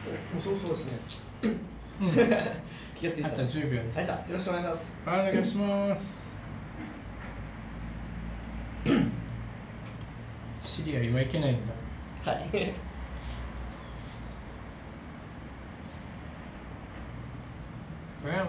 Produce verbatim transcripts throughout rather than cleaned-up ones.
もうそうそうですね。 うん、 気がついた。 あとじゅうびょうです。 はい、じゃあよろしくお願いします。 お願いします。シリア今いけないんだ。 はい。 ブラウン。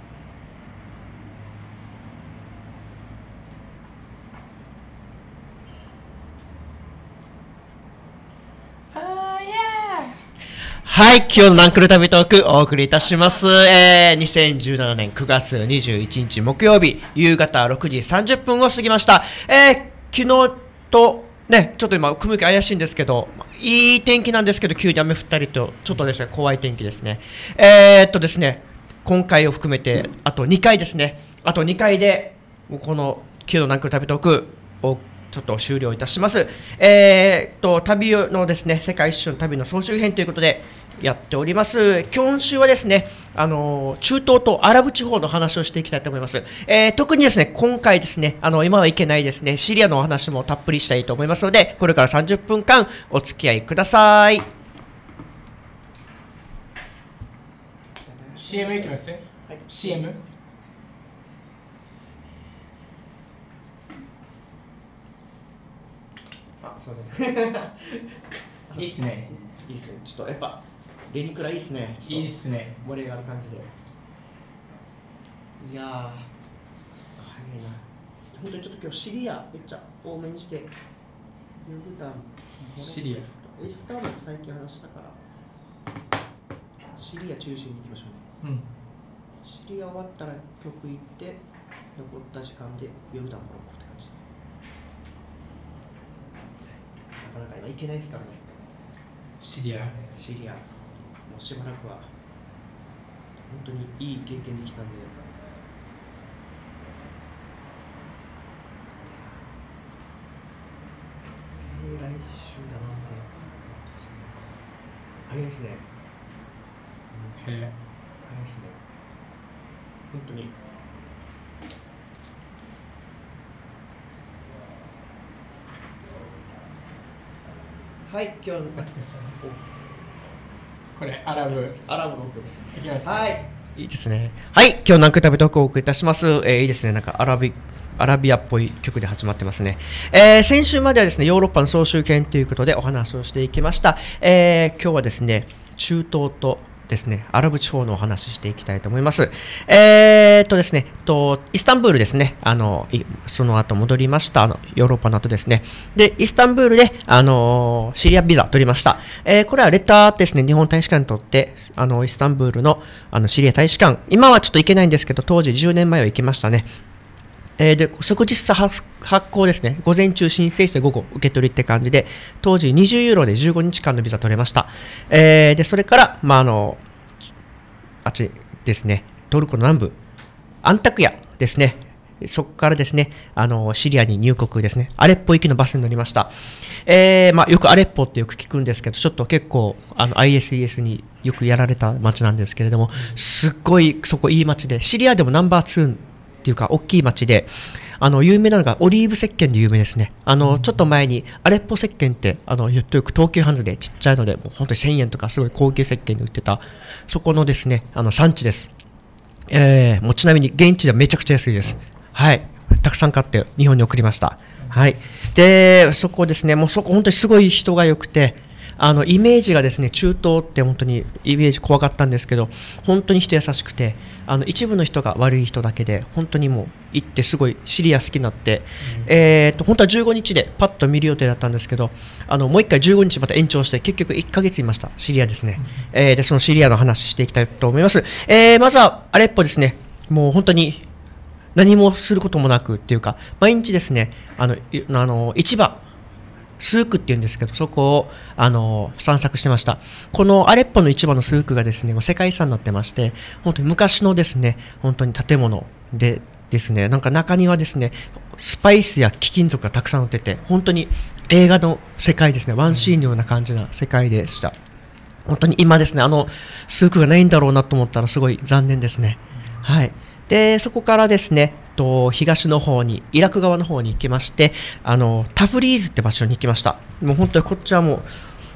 はい、今日のナンクル旅トークお送りいたします。えー、にせんじゅうななねんくがつにじゅういちにち木曜日、夕方ろくじさんじゅっぷんを過ぎました。えー、昨日と、ね、ちょっと今、雲行き怪しいんですけど、いい天気なんですけど、急に雨降ったりと、ちょっとですね、怖い天気ですね。えー、っとですね、今回を含めて、あとにかいですね、あとにかいで、この、今日のナンクル旅トークを、ちょっと終了いたします。えー、っと、旅のですね、世界一周の旅の総集編ということで、やっております。今週はですね、あの中東とアラブ地方の話をしていきたいと思います。えー、特にですね、今回ですね、あの今はいけないですね、シリアのお話もたっぷりしたいと思いますので、これからさんじゅっぷんかんお付き合いください。 シーエム いきますね。はい、シーエム。 あ、すみません。 いいっすね。 いいっすね。ちょっとやっぱレニクラいいっすね。 いいっすね。 盛り上がる感じで。いやー、そっか、早いな。本当にちょっと今日シリアめっちゃ多めにして。ヨルダン、 シリア。 エジプトも最近話したから。シリア中心に行きましょうね。うん。シリア終わったら曲行って、残った時間でヨルダン、モロッコって感じ。なかなか今行けないですからね。 シリア。 シリア。もうしばらくは本当にいい経験できたんで。で、来週が何名か。早いですね。 早い。早いですね。本当に。はい、今日の。 これアラブ。 アラブの曲です。 いきます、ね。 はい。いいですね。はい、今日ナンクル旅トークをお送りいたします。えー、いいですね。なんかアラビ、アラビアっぽい曲で始まってますね。えー、先週まではですね、ヨーロッパの総集編ということでお話をしていきました。えー、今日はですね、中東とですね、アラブ地方のお話ししていきたいと思います。えー、っとですね、とイスタンブールですね、あのその後戻りました、あのヨーロッパの後ですね。で、イスタンブールであのシリアビザ取りました。えー、これはレターですね、日本大使館にとってあのイスタンブールのあのシリア大使館、今はちょっと行けないんですけど、当時じゅうねんまえは行きましたね。えー、で即日発行ですね、午前中申請して午後受け取りって感じで、当時にじゅうユーロでじゅうごにちかんのビザ取れました。えー、でそれから、まあ、あのあっちですね、トルコの南部、アンタクヤですね、そこからですね、あのシリアに入国ですね、アレッポ行きのバスに乗りました。えーまあ、よくアレッポってよく聞くんですけど、ちょっと結構あの アイエスイーエス によくやられた街なんですけれども、すっごいそこいい街で、シリアでもナンバーツーっていうか大きい町で、あの有名なのがオリーブ石鹸で有名ですね。あのちょっと前にアレッポ石鹸ってあのよく東急ハンズでちっちゃいのでもう本当にせんえんとかすごい高級石鹸で売ってたそこのですね、あの産地です。えー、もうちなみに現地ではめちゃくちゃ安いです。はい、たくさん買って日本に送りました。はい、でそこですね、もうそこ本当にすごい人が良くて。あのイメージがですね、中東って本当にイメージ怖かったんですけど、本当に人優しくて、あの一部の人が悪い人だけで、本当にもう行ってすごいシリア好きになって、うん、えーと本当はじゅうごにちでパッと見る予定だったんですけど、あのもういっかいじゅうごにちまた延長して結局いっかげついました。シリアですね。うん、えー、でそのシリアの話していきたいと思います。えー、まずはアレッポですね。もう本当に何もすることもなくっていうか、毎日ですね、あのあの市場スークっていうんですけど、そこをあの散策してました。このアレッポの市場のスークがですね、もう世界遺産になってまして、本当に昔のですね、本当に建物でですね、なんか中にはですね、スパイスや貴金属がたくさん売ってて、本当に映画の世界ですね、ワンシーンのような感じな世界でした。本当に今ですね、あのスークがないんだろうなと思ったらすごい残念ですね。はい。でそこからですね、と東の方にイラク側の方に行きまして、あのタブリーズって場所に行きました。もう本当にこっちはもう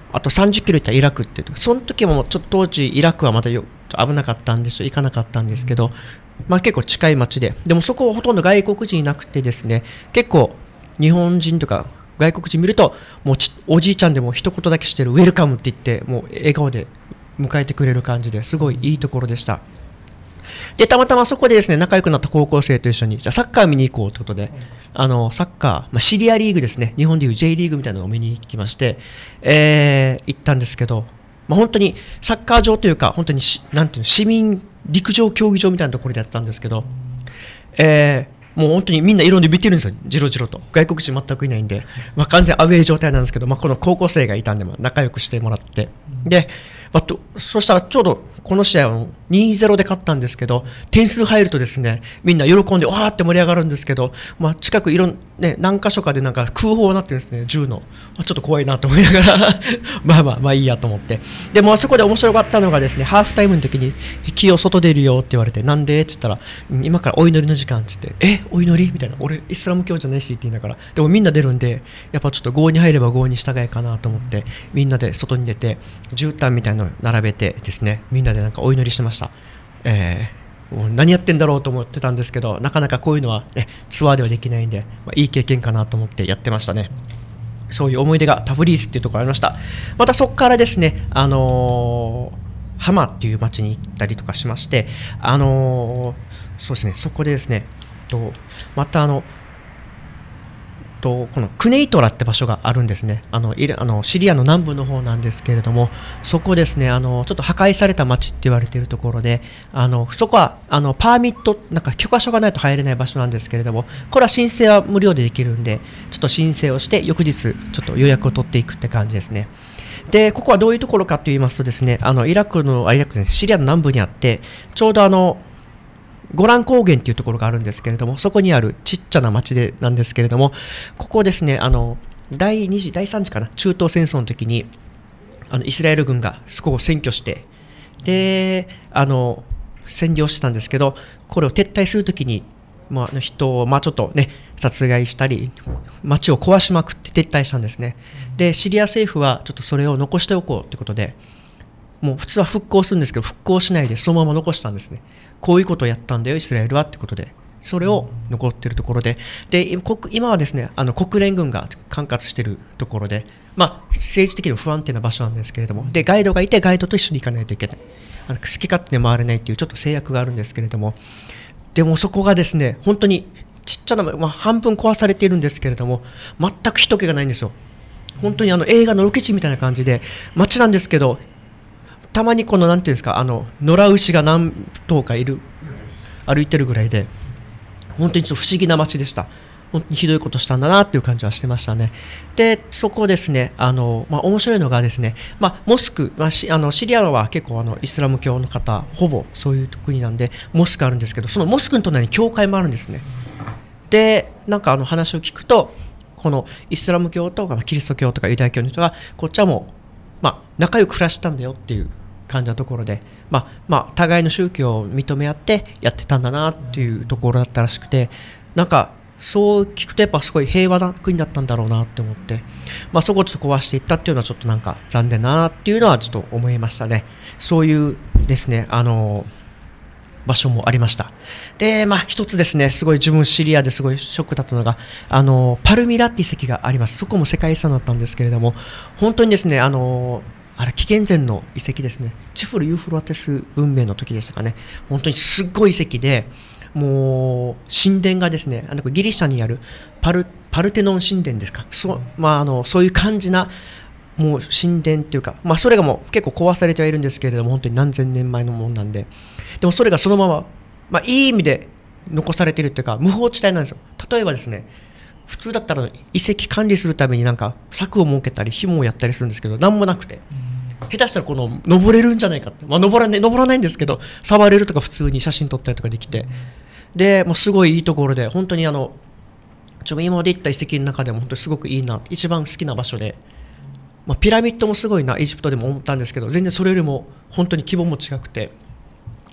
あとさんじゅっキロ行ったらイラクっていう、その時もちょっと当時イラクはまだよ危なかったんですよ、行かなかったんですけど、まあ、結構近い町で、でもそこはほとんど外国人いなくてですね、結構日本人とか外国人見ると、もうちおじいちゃんでも一言だけしてるウェルカムって言って、もう笑顔で迎えてくれる感じですごいいいところでした。で、たまたまそこでですね、仲良くなった高校生と一緒に、じゃあサッカー見に行こうということで、あの、サッカー、まあ、シリアリーグですね、日本でいう J リーグみたいなのを見に行きまして、えー、行ったんですけど、まあ、本当にサッカー場というか、本当にし、なんていうの、市民陸上競技場みたいなところでやってたんですけど、えー、もう本当にみんな色で見てるんですよ、じろじろと。外国人全くいないんで、まあ、完全アウェー状態なんですけど、まあ、この高校生がいたんで、まあ、仲良くしてもらって、で、まあ、とそしたらちょうどこの試合はにたいゼロで勝ったんですけど、点数入るとですね、みんな喜んでわーって盛り上がるんですけど、まあ、近くいろん、ね、何箇所かでなんか空砲になってるんですね、銃の。ちょっと怖いなと思いながらまあまあまあいいやと思って。でもあそこで面白かったのがですね、ハーフタイムの時に木を外出るよって言われて、なんでって言ったら、今からお祈りの時間って言って、えお祈りみたいな、俺イスラム教じゃないしって言いながら、でもみんな出るんで、やっぱちょっと郷に入れば郷に従いかなと思って、みんなで外に出て、絨毯みたいなのを並べてですね、みんなでなんかお祈りしてました。えー、もう何やってんだろうと思ってたんですけど、なかなかこういうのは、ね、ツアーではできないんで、まあ、いい経験かなと思ってやってましたね。そういう思い出がタブリースっていうところありました。またそこからですね、あのー、ハマっていう町に行ったりとかしまして、あのー、そうですね、そこでですね、とまたあの、とこのクネイトラって場所があるんですね。あのイラあのシリアの南部の方なんですけれども、そこですね、あのちょっと破壊された町って言われているところで、あのそこはあのパーミット、なんか許可書がないと入れない場所なんですけれども、これは申請は無料でできるんで、ちょっと申請をして翌日ちょっと予約を取っていくって感じですね。で、ここはどういうところかと言いますとですね、あのイラクのあイラクですね、シリアの南部にあって、ちょうどあのゴラン高原っていうところがあるんですけれども、そこにあるちっちゃな町でなんですけれども、ここですね、あの第二次、第三次かな、中東戦争の時にあのイスラエル軍がそこを占拠して、で、あの占領してたんですけど、これを撤退するときに、まあ、人を、まあ、ちょっとね、殺害したり、町を壊しまくって撤退したんですね。で、シリア政府はちょっとそれを残しておこうということで、もう普通は復興するんですけど、復興しないでそのまま残したんですね。こういうことをやったんだよ、イスラエルはってことで、それを残っているところで、で今はですね、あの国連軍が管轄しているところで、まあ、政治的に不安定な場所なんですけれども、でガイドがいて、ガイドと一緒に行かないといけない、あの好き勝手に回れないというちょっと制約があるんですけれども、でもそこがですね、本当にちっちゃな、まあ、半分壊されているんですけれども、全く人気がないんですよ。本当にあの映画のロケ地みたいな感じで、街なんですけど、たまにこのなんていうんですか、あの野良牛が何頭かいる、歩いてるぐらいで、本当にちょっと不思議な街でした。本当にひどいことしたんだなっていう感じはしてましたね。で、そこですね、あの、まあ、面白いのがですね、まあ、モスク、まあ、しあのシリアは結構あのイスラム教の方、ほぼそういう国なんで、モスクあるんですけど、そのモスクの隣に教会もあるんですね。で、なんかあの話を聞くと、このイスラム教とかキリスト教とかユダヤ教の人が、こっちはもう、まあ、仲良く暮らしたんだよっていう感じのところで、まあまあ、互いの宗教を認め合ってやってたんだなっていうところだったらしくて、なんかそう聞くとやっぱすごい平和な国だったんだろうなって思って、まあ、そこをちょっと壊していったっていうのはちょっとなんか残念だなっていうのはちょっと思いましたね。そういうですね、あの場所もありました。で、まあ一つですね、すごい自分シリアですごいショックだったのが、あのパルミラって遺跡があります。そこも世界遺産だったんですけれども、本当にですね、あのあれ紀元前の遺跡ですね。チフル・ユーフラテス文明の時でしたかね。本当にすっごい遺跡で、もう神殿がですね、あのギリシャにあるパル、パルテノン神殿ですか。そう、まああのそういう感じなもう神殿っていうか、まあそれがもう結構壊されてはいるんですけれども、本当に何千年前のものなんで、でもそれがそのまま、まあいい意味で残されているっていうか無法地帯なんですよ。例えばですね、普通だったら遺跡管理するためになんか柵を設けたり紐をやったりするんですけど、何もなくて、下手したらこの登れるんじゃないかって、まあ登らない、登らないんですけど、触れるとか普通に写真撮ったりとかできて、でもうすごいいいところで、本当にあのちょ今まで行った遺跡の中でも本当にすごくいいな、一番好きな場所で、まあ、ピラミッドもすごいな、エジプトでも思ったんですけど、全然それよりも本当に規模も違くて、とって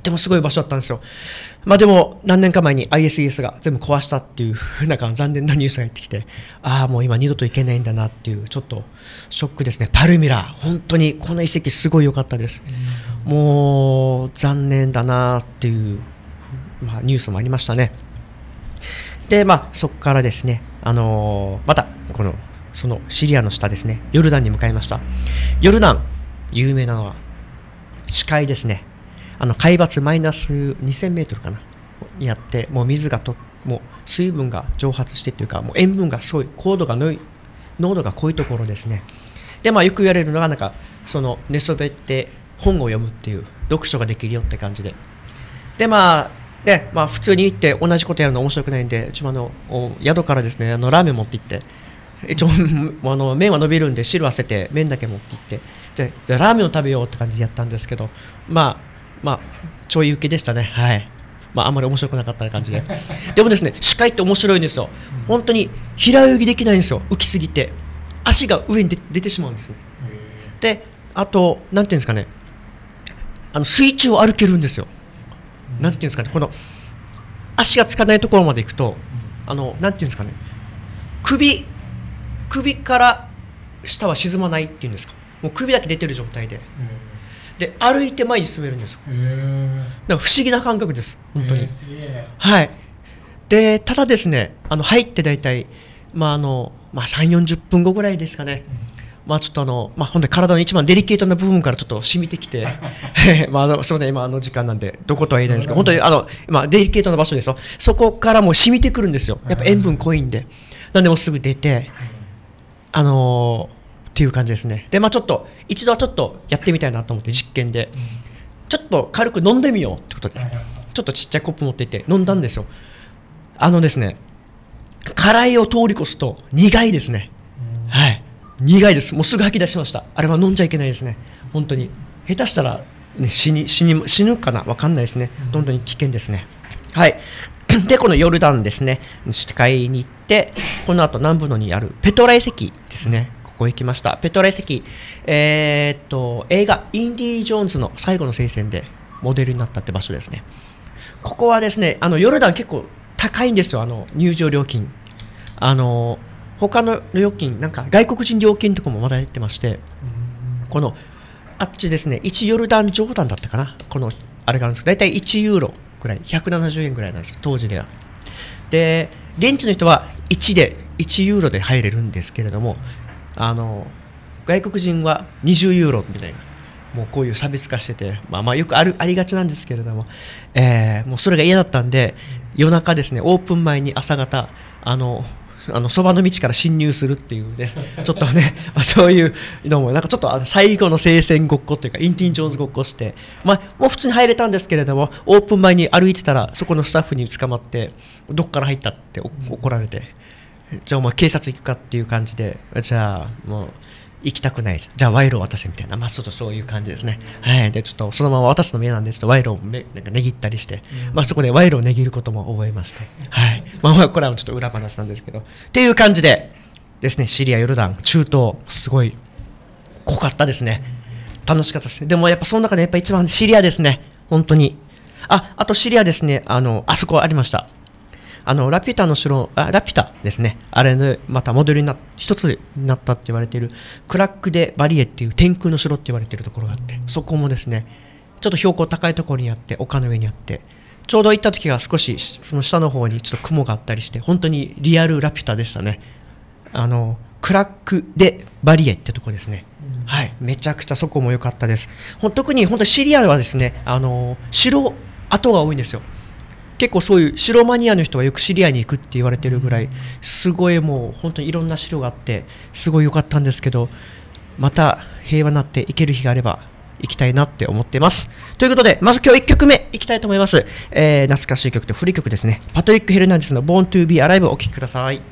ってもすごい場所だったんですよ。まあでも何年か前に アイエスイーエス が全部壊したっていうなんか残念なニュースが入ってきて、ああもう今二度と行けないんだなっていうちょっとショックですね。パルミラ本当にこの遺跡すごい良かったです。もう残念だなっていう、まあ、ニュースもありましたね。でまあそこからですね、あのー、またこのそのシリアの下ですね、ヨルダンに向かいました。ヨルダン有名なのは死海ですね。あの海抜マイナスにせんメートルかなにあって、もう水がともう水分が蒸発してというか、もう塩分がすごい高度がのい濃度が濃いところですね。でまあよく言われるのがなんかその寝そべって本を読むっていう読書ができるよって感じで、でまあでまあ普通に行って同じことやるの面白くないんで、うちもあの宿からですね、あのラーメン持って行って、一応あの麺は伸びるんで汁は捨てて麺だけ持って行って、でじゃあラーメンを食べようって感じでやったんですけど、まあまあちょい受けでしたね。はい。まああんまり面白くなかった感じででもですね、視界って面白いんですよ。本当に平泳ぎできないんですよ、浮きすぎて足が上に出出てしまうんですね。であとなんていうんですかね、あの水中を歩けるんですよ。なんていうんですかね、この足がつかないところまで行くと、あのなんていうんですかね、首首から下は沈まないっていうんですか、もう首だけ出てる状態で、で歩いて前に進めるんですよ。だから不思議な感覚です本当に。はい。でただですね、あの入って大体まああのまあさんじゅうよんじゅっぷんごぐらいですかね。まあちょっとあのまあ本当に体の一番デリケートな部分からちょっと染みてきてまああのすみません今あの時間なんでどことは言えないんですけど、本当にあの今デリケートな場所ですよ。そこからもう染みてくるんですよ。やっぱ塩分濃いんで、なんでもうすぐ出てあのーっていう感じですね。でまあちょっと一度はちょっとやってみたいなと思って実験で、ちょっと軽く飲んでみようってことでちょっとちっちゃいコップ持っていって飲んだんですよ。あのですね、辛いを通り越すと苦いですね。はい、苦いです。もうすぐ吐き出しました。あれは飲んじゃいけないですね。本当に下手したら、ね、死に死に死ぬかな分かんないですね。本当に危険ですね。はい。でこのヨルダンですね、死海に行って、この後南部のにあるペトラ遺跡ですね、ここ行きました。ペトラ遺跡、えー、っと映画インディ・ジョーンズの最後の聖戦でモデルになったって場所ですね。ここはですね、あのヨルダン結構高いんですよ、あの入場料金。あの他の料金、なんか外国人料金とかもまだやってまして、このあっちですね、いちヨルダンジョーダンだったかな、このあれがあるんですけど、大体いちユーロぐらい、ひゃくななじゅうえんぐらいなんですよ、当時では。で、現地の人はいちで、いちユーロで入れるんですけれども、あの外国人はにじゅうユーロみたいな、もうこういう差別化してて、まあまあよくあるありがちなんですけれども、えー、もうそれが嫌だったんで、夜中ですね、オープン前に朝方、あの、あのそばの道から侵入するっていうね、ちょっとね、そういうのもなんかちょっと最後の聖戦ごっこというかインディ・ジョーンズごっこして、まあ、もう普通に入れたんですけれども、オープン前に歩いてたらそこのスタッフに捕まってどっから入ったって怒られて、じゃあお前警察行くかっていう感じで、じゃあもう行きたくない、じゃあ賄賂渡せみたいな、まあちょっとそういう感じですね。はい。でちょっとそのまま渡すのも嫌なんで、ちょっと賄賂をめなんか値切ったりして、まあそこで賄賂を値切ることも覚えまして、はい。まあまあこれはちょっと裏話なんですけど、っていう感じでですね、シリア、ヨルダン、中東、すごい濃かったですね。楽しかったですね。でもやっぱその中でやっぱ一番シリアですね、本当に。あ、あとシリアですね、あのあそこありました。あのラピュタの城、あラピュタですね、あれのまたモデルにな一つになったって言われているクラック・デ・バリエっていう天空の城って言われているところがあって、そこもですね、ちょっと標高高いところにあって、丘の上にあって、ちょうど行った時が少しその下の方にちょっと雲があったりして、本当にリアルラピュタでしたね。あのクラック・デ・バリエってとこですね。はい、めちゃくちゃそこも良かったです。ほん特に本当シリアはですね、あの城跡が多いんですよ。結構そういう城マニアの人はよくシリアに行くって言われてるぐらい、すごいもう本当にいろんな城があってすごい良かったんですけど、また平和になって行ける日があれば行きたいなって思ってます。ということで、まず今日いっきょくめいきたいと思います。えー、懐かしい曲と古い曲ですね。パトリック・ヘルナンデスの Born to be Alive をお聴きください。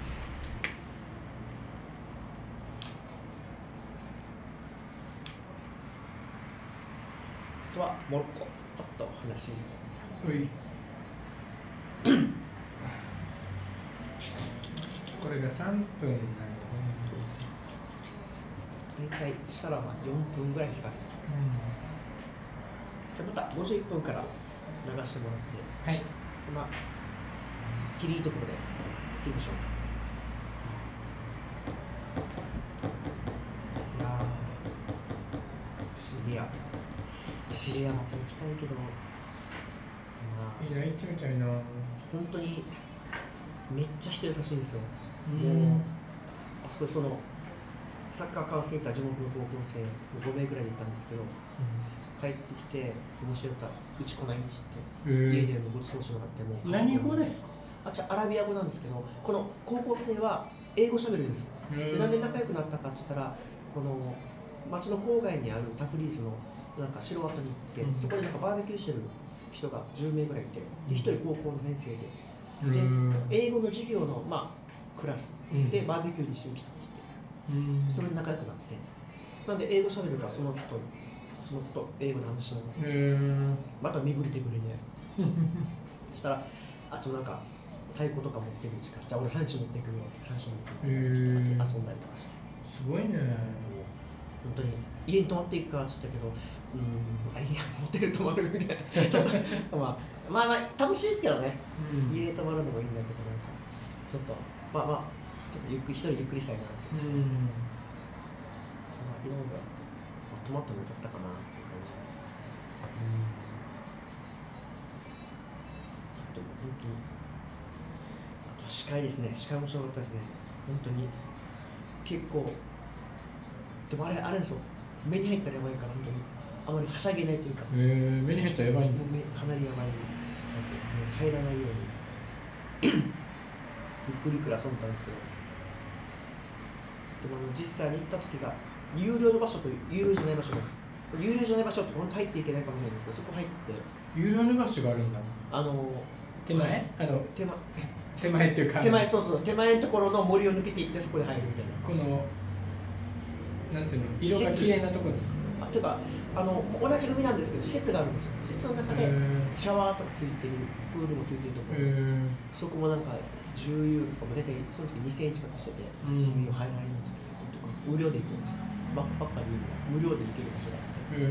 あとはモロッコ、ちょっと話。 これがさんぷんなの。 大体したらまあよんぷんぐらいですかね。 じゃあまたごじゅっぷんから流してもらって、 はい。 まあ、切りいいところで切りましょう。いやー、シリア。シリアまた行きたいけど、まあ、 いや、行ってみたいな。 本当にめっちゃ人優しいんですよ。 うもう、あそこその、サッカー科をしていた地元の高校生ごめいぐらいで行ったんですけど、帰ってきて、面白かった、うち来ないんちって、 えー、 家でもごちそうしてもらってもう。 何語ですか？ あ、じゃアラビア語なんですけど、この高校生は英語しゃべるんですよ。でなんで仲良くなったかって言ったら、この町の郊外にあるタフリーズのなんか城跡に行って、うん、そこでなんかバーベキューしてる人がじゅうめいぐらいいて、でひとり高校の先生で、で英語の授業の、まあ、クラスでバーベキューにしに来たって言って、それで仲良くなって、なんで英語しゃべるからその人そのこと英語で話しながら、また巡り手ぶりでそしたら、あとなんか太鼓とか持ってるうちから、じゃあ俺三振持ってくるよって三振持ってくるよって遊んだりとかして、 すごいね。 本当に家に泊まっていくかって言ったけど、うん、あ、いや、ホテル泊まるみたいなちょっとまあ、まあまあ楽しいですけどね、うん、家に泊まるのもいいんだけど、なんかちょっとまあまあちょっとゆっくり一人ゆっくりしたいなって、うん、まあいろいろ泊まってもよかったかなっていう感じ、うん、あと本当にあと視界ですね、視界面白かったですね、本当に結構。でもあれ、あれですよ、目に入ったらやばいから、本当にあまりはしゃげないというか、 えー、目に入ったらやばいんだ。 かなりやばい、入らないようにゆっくりくらい遊んだんですけど、でもあの実際に行った時が有料の場所と有料じゃない場所なんです。有料じゃない場所って本当入っていけないかもしれないんですけど、そこ入ってて、 有料の場所があるんだ。あの手前あの手前手前っていうか、 手前、そうそう、手前のところの森を抜けていってそこで入るみたいな、 このなんていうの、色が綺麗なところですか？ あ、ていうか、あの同じ海なんですけど施設があるんですよ。施設の中でシャワーとかついてる、プールもついてるところ、そこもなんかじゅうユーロとかも出て、その時にせんえん近くしてて、海を入られるんですけど、とか無料で行くんですよ。バックパッカーに無料で行ける場所があって、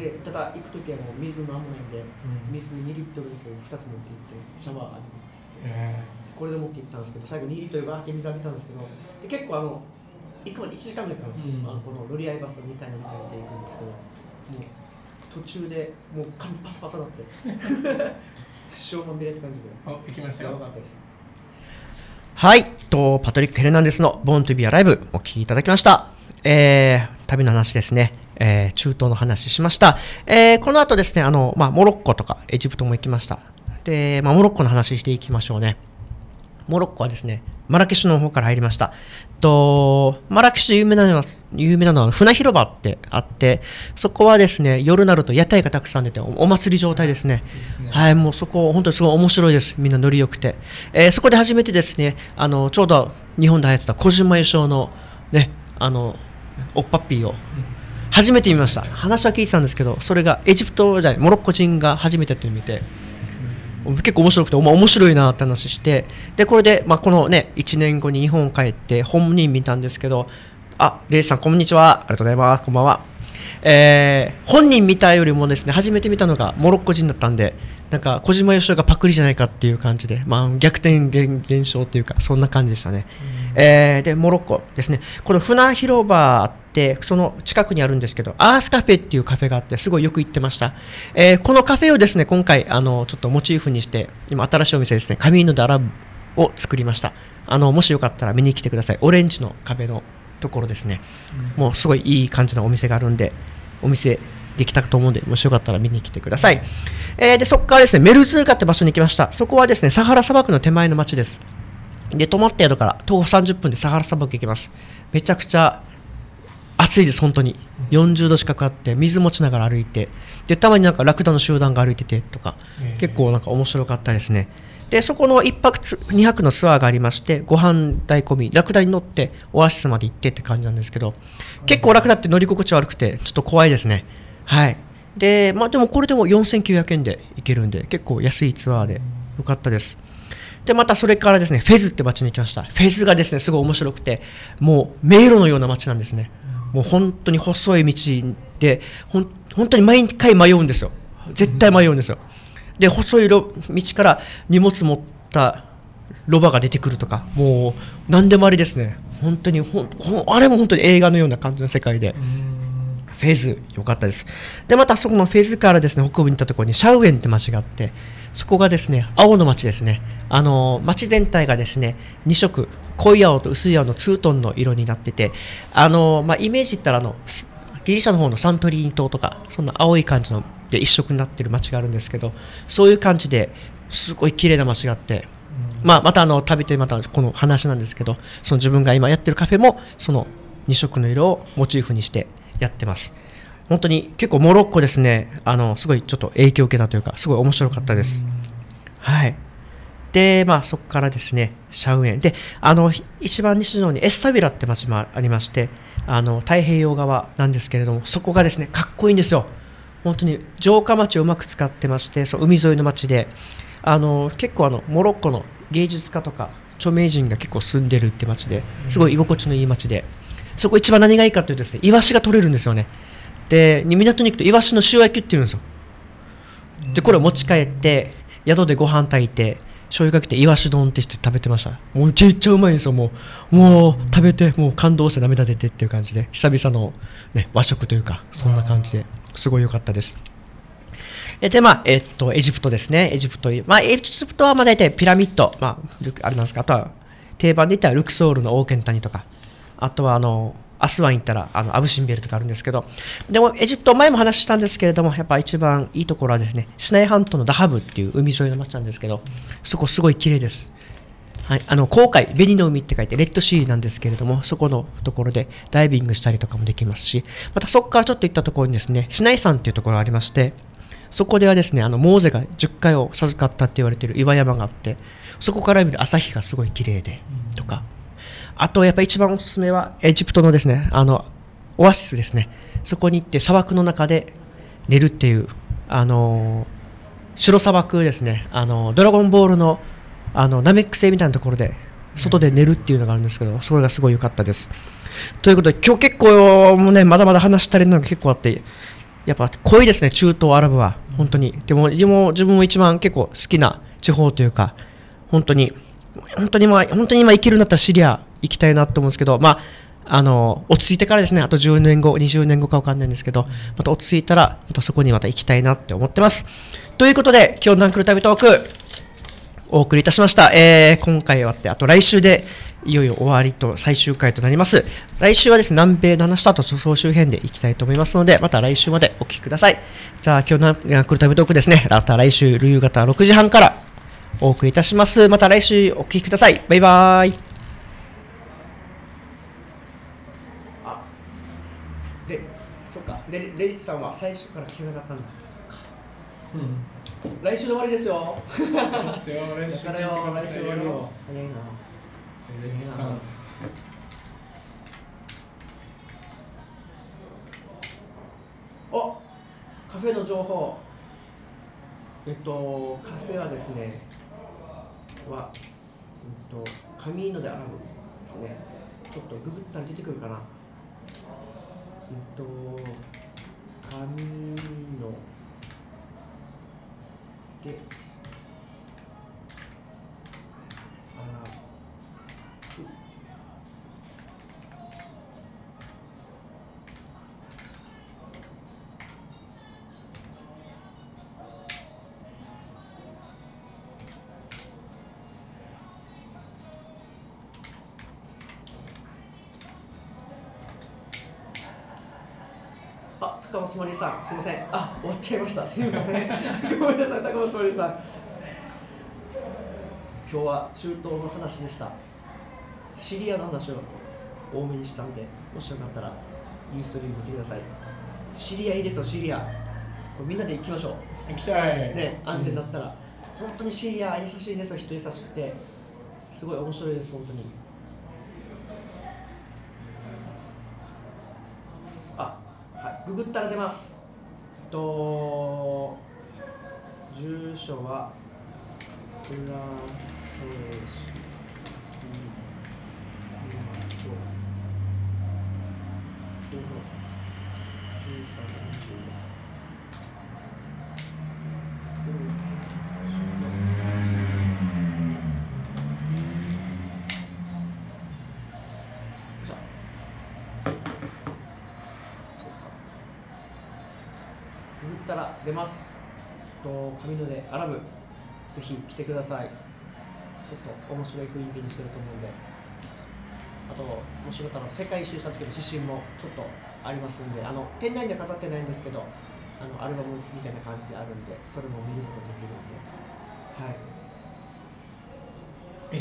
でただ行く時はもう水もあんまないんで、水にリットルずつふたつ持って行ってシャワーあるんですって、これで持って行ったんですけど、最後にリットルバーって水浴びたんですけど、で結構あの行くまでいちじかんぐらいかかるんですよ、うん、あのこの乗り合いバスをにかい乗り換えていくんですけど、もう途中でもう髪パサパサになって塩まみれって感じで、 あ、行きましたよ。 やばかったです。はい、とパトリック・ヘルナンデスの Born to be Alive お聴きいただきました。えー、旅の話ですね、えー、中東の話しました。えー、この後ですね、あの、まあ、モロッコとかエジプトも行きました。で、まあ、モロッコの話していきましょうね。モロッコはですね、マラケシュの方から入りました。とマラケシュで有名なのは、有名なのは船広場ってあって、そこはですね、夜になると屋台がたくさん出て お, お祭り状態ですね。ですね。はい、もうそこ本当にすごい面白いです。みんなノリ良くて、えー、そこで初めてですね、あのちょうど日本で流行ってた小島優勝のね、あのおっぱっぴーを初めて見ました。話は聞いてたんですけど、それがエジプトじゃない、モロッコ人が初めてって見て。結構面白くて、お前面白いなって話して、でこれで、まあ、このねいちねんごに日本帰って本人見たんですけど、あ、レイさんこんにちは、ありがとうございます、こんばんは。えー、本人見たよりもですね、初めて見たのがモロッコ人だったんで、なんか小島よしおがパクリじゃないかっていう感じで、まあ、逆転現象というかそんな感じでしたね。えー、でモロッコですね、この船広場ってその近くにあるんですけど、アースカフェっていうカフェがあって、すごいよく行ってました。えー、このカフェをですね、今回あのちょっとモチーフにして、今新しいお店ですね、カミーノ・デ・アラブを作りました。あのもしよかったら見に来てください。オレンジの壁のところですね、うん、もうすごいいい感じのお店があるんで、お店できたと思うんで、もしよかったら見に来てください。えー、でそこからですね、メルズーガって場所に行きました。そこはですね、サハラ砂漠の手前の町です。で泊まった宿から徒歩さんじゅっぷんでサハラ砂漠行きます。めちゃくちゃ暑いです。本当によんじゅうど近くあって、水持ちながら歩いて、でたまになんかラクダの集団が歩いててとか、結構なんか面白かったですね。でそこのいっぱくにはくのツアーがありまして、ご飯代込み、ラクダに乗ってオアシスまで行ってって感じなんですけど、結構ラクダって乗り心地悪くてちょっと怖いですね。はい。でまあでもこれでもよんせんきゅうひゃくえんで行けるんで、結構安いツアーでよかったです。でまたそれからですね、フェズって街に行きました。フェズがですね、すごい面白くて、もう迷路のような街なんですね。もう本当に細い道で、ほん本当に毎回迷うんですよ。 絶対迷うんですよ。で細い道から荷物持ったロバが出てくるとか、もう何でもありですね。本当にほんほんあれも本当に映画のような感じの世界で、フェーズ良かったです。でまたそこのフェーズからですね、北部に行ったところにシャウエンって町があって、そこがですね青の町ですね。あの町全体がですねに色、濃い青と薄い青のツートンの色になってて、あの、まあ、イメージ言ったらあのギリシャの方のサントリーニ島とかそんな青い感じので一色になってる町があるんですけど、そういう感じですごい綺麗な町があって、まあ、またあの旅でまたこの話なんですけど、その自分が今やってるカフェもそのに色の色をモチーフにしてやってます。本当に結構モロッコですね、あのすごいちょっと影響を受けたというか、すごい面白かったです。はい。でまあそこからですねシャウエンで、あの一番西の方にエッサビラって町もありまして、あの太平洋側なんですけれども、そこがですねかっこいいんですよ。本当に城下町をうまく使ってまして、そう海沿いの町で、あの結構あのモロッコの芸術家とか著名人が結構住んでるって町で、すごい居心地のいい町で、そこ一番何がいいかというとですね、イワシが取れるんですよね。で港に行くとイワシの塩焼きっていうんですよ。でこれを持ち帰って宿でご飯炊いて醤油かけてイワシ丼ってして食べてました。もうめちゃめちゃうまいんですよ。もうもう食べてもう感動して涙出てっていう感じで、久々の、ね、和食というかそんな感じですごい良かったです。でまあえっとエジプトですね。エジプト、まあ、エジプトはまあ大体ピラミッド、まあ、あれなんですか、あとは定番で言ったらルクソールの王権谷とか、あとはあのアスワン行ったらあのアブシンベルとかあるんですけど、でもエジプト前も話したんですけれども、やっぱ一番いいところはですねシナイ半島のダハブっていう海沿いの町なんですけど、そこすごい綺麗です。はい、あの紅海、紅の海って書いてレッドシーなんですけれども、そこのところでダイビングしたりとかもできますし、またそこからちょっと行ったところにですねシナイ山っていうところがありまして、そこではですねあのモーゼがじゅっかいを授かったって言われている岩山があって、そこから見る朝日がすごい綺麗でとか、あとやっぱ一番おすすめはエジプトのですねあのオアシスですね。そこに行って砂漠の中で寝るっていう、あの白砂漠ですね、あのドラゴンボールのあのナメック星みたいなところで外で寝るっていうのがあるんですけど、それがすごい良かったです。ということで今日結構もうねまだまだ話したりのが結構あって、やっぱ濃いですね、中東アラブは本当に。でもでも自分も一番結構好きな地方というか、本当に本当にまあ本当に今行けるんだったらシリア行きたいなと思うんですけど、まああの落ち着いてからですね、あとじゅうねんご、にじゅうねんごか分かんないんですけど、また落ち着いたらまたそこにまた行きたいなって思ってます。ということで今日ナンクル旅トークお送りいたしました。えー、今回終わって、あと来週でいよいよ終わりと最終回となります。来週はですね、南米の話とあと総集編でいきたいと思いますので、また来週までお聞きください。じゃあ今日のナンクル旅トークですね、また来週夕方ろくじはんからお送りいたします。また来週お聞きください。バイバーイ。あ、で、そっか、レレジさんは最初から聞かなかったんだ。そっか。うん。来週の終わりですよ。 そうですよ。来週だからよ、来週終わりよ。早いな。 レジさん。 お、カフェの情報。えっとカフェはですね。は、えっとカミーノでアラブですね。ちょっとググったら出てくるかな。えっとカミーノでアラブ。あ、高松まりさん、すみません。あ、終わっちゃいました。すみません。ごめんなさい、高松まりさん。今日は中東の話でした。シリアの話を多めにしたんで、もしよかったらユーストリーム見てください。シリアいいですよ、シリア。これみんなで行きましょう。 行きたい。 ね、安全だったら。うん、本当にシリア優しいですよ、人優しくて。すごい面白いです、本当に。あ、はい、ググったら出ます。と住所はプラスじゅうさんったら出ます。と上野でアラブ、ぜひ来てください。ちょっと面白い雰囲気にしてると思うんで、あともしよかったら世界一周した時の写真もちょっとありますんで、あの店内で飾ってないんですけど、あのアルバムみたいな感じであるんで、それも見ることできるんで、はい。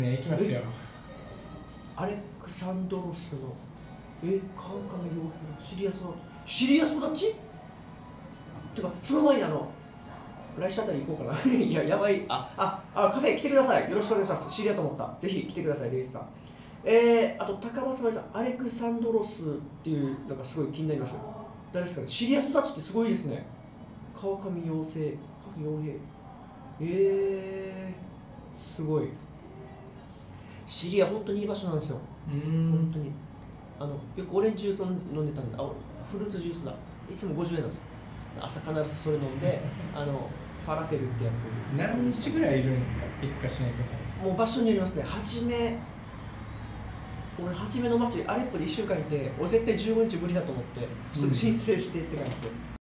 いいね、行きますよ。 アレクサンドロスのえ川上洋平のシリア育ち、シリア育ちってか、その前にあの来週あたり行こうかな。いや、やばい。あ、あ、あ、カフェ来てください。よろしくお願いします。知り合いと思った。ぜひ来てください、レイスさん。えー、あと高松さん、アレクサンドロスっていうのがすごい気になります。誰ですかね。シリア育ちってすごいですね。川上洋平、カフェ洋平。えー、すごい。シリア本当にいい場所なんですよ。本当に。あのよくオレンジジュース飲んでたんで、あ、フルーツジュースだ。いつもごじゅうえんなんですよ。朝必ずそれ飲んで、あのファラフェルってやつ。 何日ぐらいいるんですか、一かしないとか。 もう場所によりますね。初め、俺初めの街アレッポでいっしゅうかんいて、俺絶対じゅうごにち無理だと思って、すぐ申請してって感じで。